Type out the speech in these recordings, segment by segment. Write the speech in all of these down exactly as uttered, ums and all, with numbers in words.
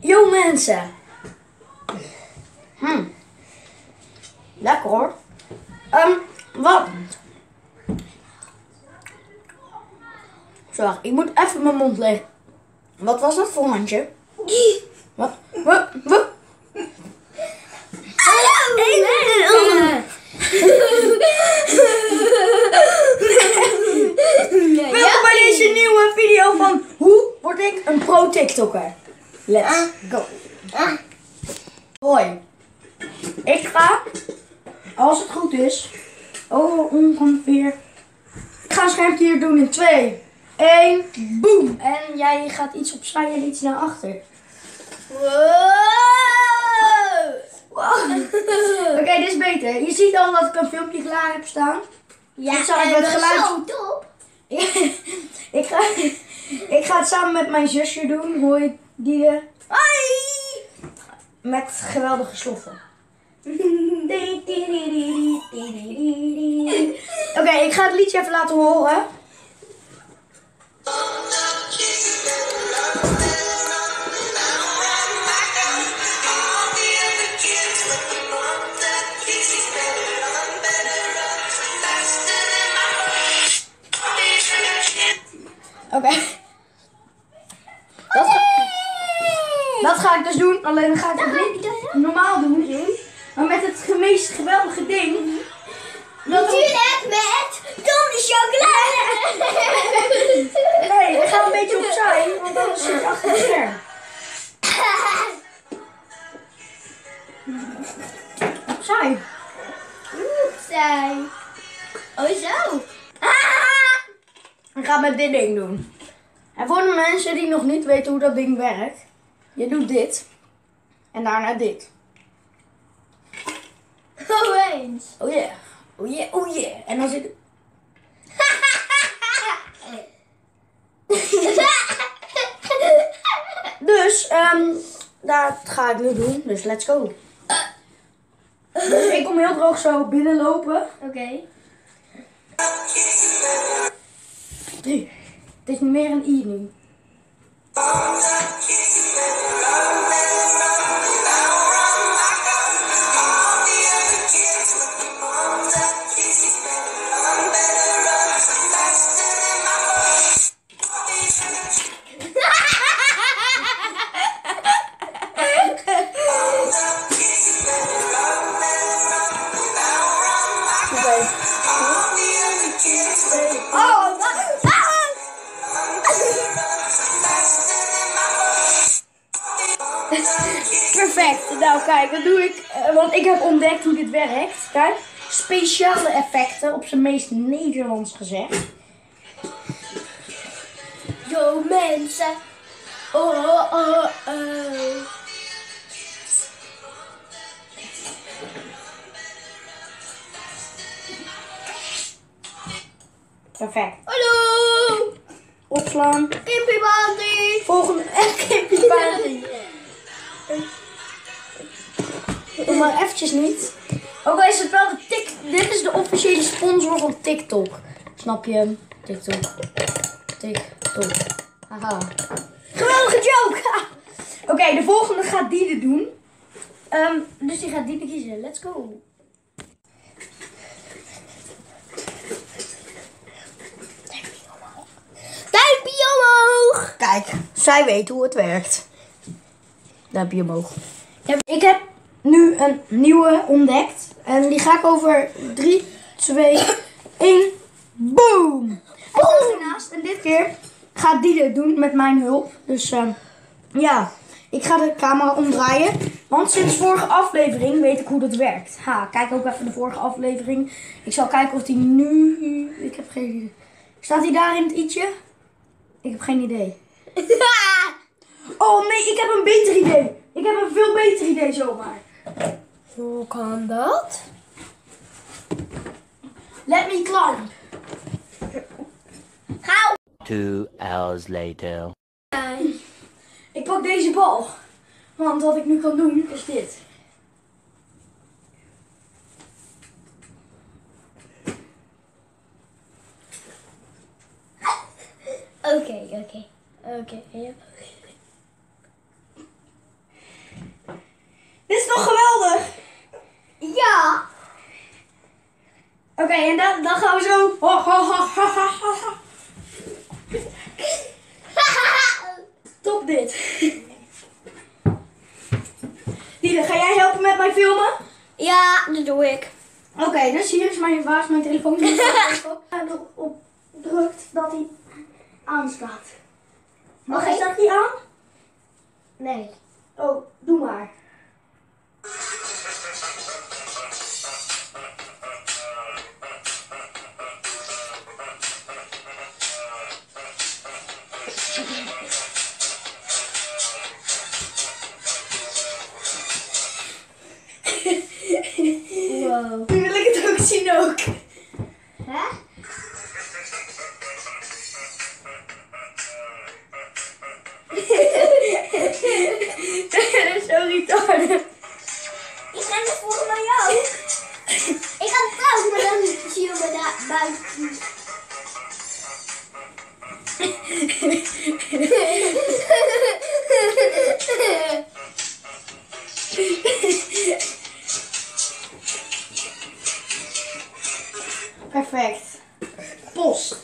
Yo mensen. Hm. Lekker hoor. Um, wat? Zo, ik moet even mijn mond leggen. Wat was dat voor handje? Wat? Wat? Wat? Welkom bij deze nieuwe video van hoe word ik een pro TikToker. Let's go. Hoi. Ik ga, als het goed is, over ongeveer. Ik ga een schermpje hier doen in twee, één, boom. En jij gaat iets opzij en iets naar achter. Wow. Wow. Oké, okay, dit is beter. Je ziet al dat ik een filmpje klaar heb staan. Ja, ik zal en het geluid zo top. ik, ga, ik ga het samen met mijn zusje doen. Hoi, die. Hoi. Met geweldige sloffen. Oké, okay, ik ga het liedje even laten horen. Oké. Okay. Dat, dat ga ik dus doen. Alleen dan ga ik het niet normaal doen. Maar met het meest geweldige ding. Natuurlijk met Tom de chocolade. Nee, we gaan een beetje opzij. Want anders zit je achter het scherm. Opzij. Opzij. Oh zo. Ik ga met dit ding doen. En voor de mensen die nog niet weten hoe dat ding werkt. Je doet dit. En daarna dit. Oh eens. Oh yeah. Oh yeah, oh yeah. En dan zit het. Dus, um, dat ga ik nu doen. Dus let's go. Dus ik kom heel droog zo binnenlopen. Oké. Okay. Het is meer een i nu. Perfect. Nou kijk, dat doe ik. Uh, want ik heb ontdekt hoe dit werkt. Kijk. Speciale effecten, op zijn meest Nederlands gezegd. Yo mensen. Oh, oh, oh, oh. Perfect. Hallo. Opslaan. Kimpie Bandy. Volgende. Kimpie Bandy. Doe maar eventjes niet. Ook al is het wel de tik. Dit is de officiële sponsor van TikTok. Snap je? TikTok. TikTok. Haha. Geweldige joke. Oké, okay, de volgende gaat Diede doen. Um, dus die gaat Diede kiezen. Let's go. Duimpje omhoog. Kijk, zij weet hoe het werkt. Duimpje omhoog. Ik heb nu een nieuwe ontdekt. En die ga ik over drie, twee, één, boom! Hij staat ernaast. En dit keer gaat die het doen met mijn hulp. Dus uh, ja, ik ga de camera omdraaien. Want sinds vorige aflevering weet ik hoe dat werkt. Ha, kijk ook even de vorige aflevering. Ik zal kijken of die nu... Ik heb geen idee. Staat hij daar in het i'tje? Ik heb geen idee. Oh nee, ik heb een beter idee. Ik heb een veel beter idee zomaar. Hoe kan dat? Let me climb. Gauw. Two hours later. Ik pak deze bal. Want wat ik nu kan doen is dit. Oké, oké. Oké. op dit. Lieve, ga jij helpen met mij filmen? Ja, dat doe ik. Oké, okay, dus hier is mijn, waar is mijn telefoon? En erop drukt dat hij aanstaat. Mag hij staat hij aan? Nee. Oh, doe maar. Wow. Nu wil ik het ook zien ook. Hè? Dat is zo retarded. Ik ga het volgens mij jou. Ik ga het trouwens, maar dan zie je me daar buiten. Perfect. Post.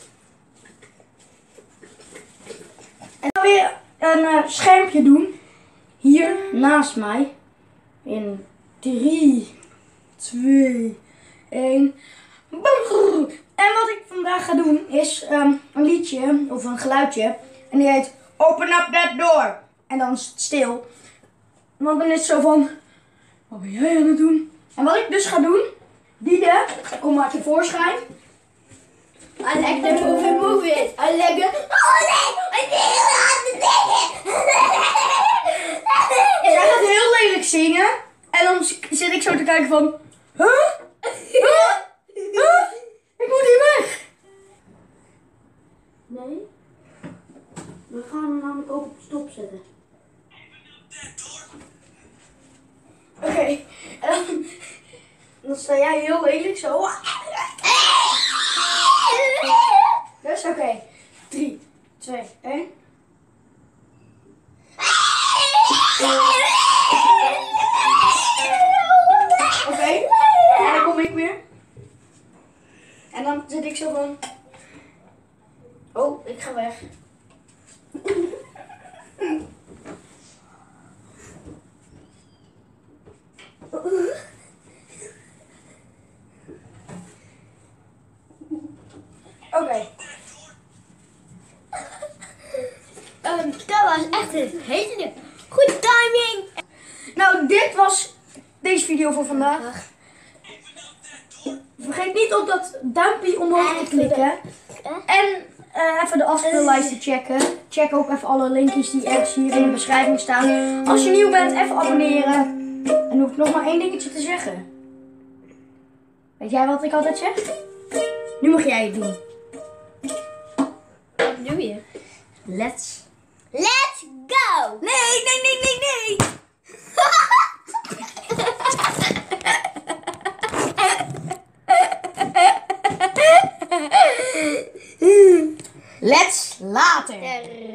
En dan weer een uh, schermpje doen. Hier naast mij. In drie, twee, één. En wat ik vandaag ga doen is um, een liedje of een geluidje. En die heet Open Up That Door. En dan is het stil. Want dan is het zo van, wat ben jij aan het doen? En wat ik dus ga doen, Diede, kom maar tevoorschijn. I like the movie movies. I like it. Oh nee! I Zij gaat heel lelijk zingen. En dan zit ik zo te kijken van, huh? Huh? Huh? Ik moet hier weg. Nee. We gaan hem namelijk ook op stop zetten. Oké. Okay. En dan, dan sta jij heel lelijk zo. Dus oké. Okay. drie, twee, één. Oké. Okay. En dan kom ik weer. En dan zit ik zo van. Oh, ik ga weg. Oké. Okay. Um, dat was echt een hele goede timing. Nou, dit was deze video voor vandaag. Vergeet niet op dat duimpje omhoog te klikken. En uh, even de afspeellijst te checken. Check ook even alle linkjes die ergens hier in de beschrijving staan. Als je nieuw bent, even abonneren. En dan hoef ik nog maar één dingetje te zeggen. Weet jij wat ik altijd zeg? Nu mag jij het doen. Wat doe je? Let's. Let's go! Nee, nee, nee, nee, nee. Let's later.